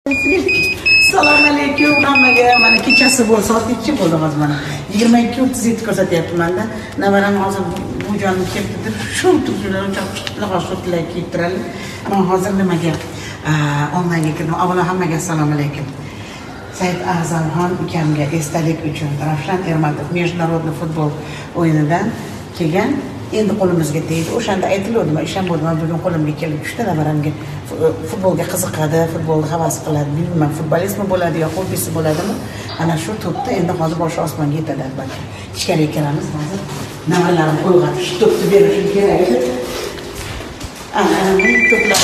Assalomu alaykum hammaga. Mana kechasi bo'ldi, soat 2 bo'ldi hozir mana. 22:37 ko'rsatyapman-da. Navaram hozir bu jonni keldi deb shu turlar qo'shimlar kiyibtiradi. Men hozir nimaga onlaynga kirdim. Avvalo hammaga assalomu alaykum. Said A'zamxon ukamga esdalik uchun Ravshan Ermatov международный futbol o'yinidan kelgan. Endi qo'limizga tegdi. O'shanda aytildi, men isham bo'ldi, men bugun qo'limga kelib tushdi, navaramga futbolga qiziqadi, futbolni havas qiladi, bilmayman futbolistmi bo'ladi yo hobbisi bo'ladimi. Ana shu to'pda endi hozir boshi osmonga yetadi albatta. Ichkariga kiramiz hozir. Navaralarni qo'yg'atish, to'pni berishim kerak edi. Ana to'plar.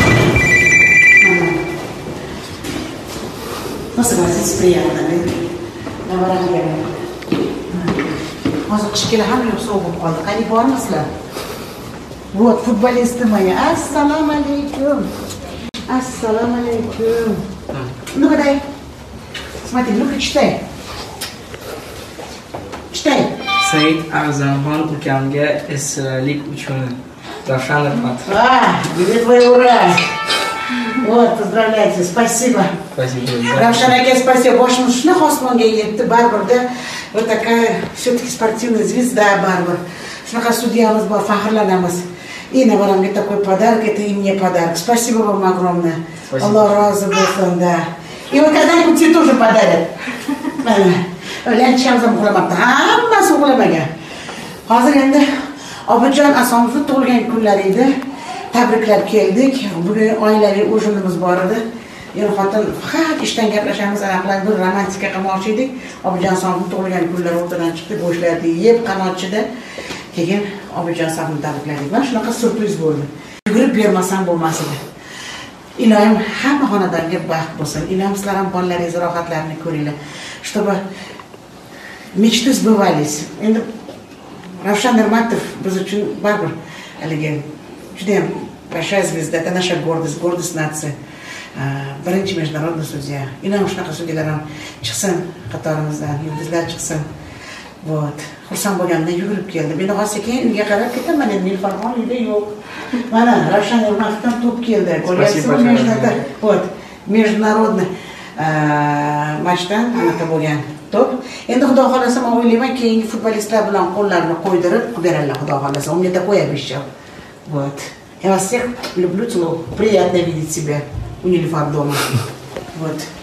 Nasıl siz priятно, да? Navaramga. Hozir qish kela ham yo'q sovuq bo'lib qoldi. Qani bormisizlar? Вот, futbolistim mana. Assalomu alaykum. Assalomu alaykum. Ну, дай. Смотри, ну-ка читай. Читай. Said A'zamxon ukamga esdalik uchun Ravshan Ermatov. Где твой ура? Вот, поздравляйте, спасибо. Спасибо. Ravshan aka, спасибо. Boshimiz shunaqa osmonga yetdi, baribirda вот такая все-таки спортивная звезда барбар. Shunaqa sudyamiz bor, faxrlanamiz. И navaramga такой подарок, это и мне подарок. Спасибо вам огромное. Alloh rozi bo'lsin, да. И вот когда-нибудь тебе тоже подарят. Lanchamiz ham uxlamabdi. Hammasi uxlamagan. Hozir endi Obidjon Asomovning tug'ilgan kunlari edi. Tabriklab keldik. Bugun oilaviy o'yinimiz bor edi. Er xotin faqat ishdan gaplashamiz, aniqlab bir romantika qilmoqchi edik. Obidjon Asomovning tug'ilgan kunlari o'rtadan chiqdi, go'shtlarni yeb qanotchida. Keyin Obidjon Asomovni tabrikladik. Mana shunaqa surpriz bo'ldi. Yugurib bermasam bo'lmas edi. Ilohim hamma xonadonga baxt bo'lsin. Ilohim sizlar ham bolalaringiz rohatlarini ko'ringlar. Чтобы мечты сбывались. Endi Ravshan Ermatov biz uchun baribir haligi juda ham большая звезда, это наша гордость, гордость нации. Birinchi международный судья. Ilohim shunaqa sudyalar ham chiqsin qatorimizdan, yulduzlar chiqsin. Вот. Xursand bo'lganimdan yugurib keldim. Meni hozir keyin uyga qarab ketaman, endi Nilfarxon uyda yo'q. Mana Ravshan Ermatovdan to'p keldi. Ko'ryapsizmi? Вот. Международный matchdan anaqa bo'lgan to'p. Endi xudo xolasa men o'ylayman, keyingi futbolistlar bilan qo'llarini qo'ydirib beradilar xudo xolasa. У меня такое обещал. Вот. Я вас всех люблю, целую. Приятно видеть себя у Нильфар дома. Вот.